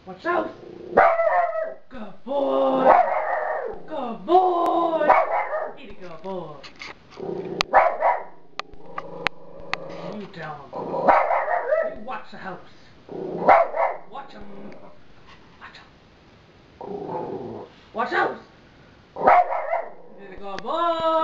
Watch out! Good boy! Good boy! Eat it, good boy! You tell him. You watch the house. Watch him. Watch him. Watch out! Eat it, good boy!